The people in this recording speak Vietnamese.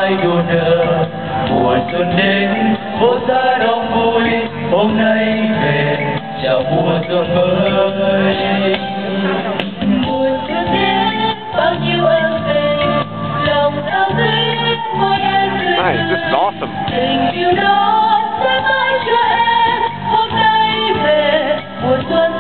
mai đùa nở. Mùa xuân đến phố xa đông vui, hôm nay về chào mùa xuân mới.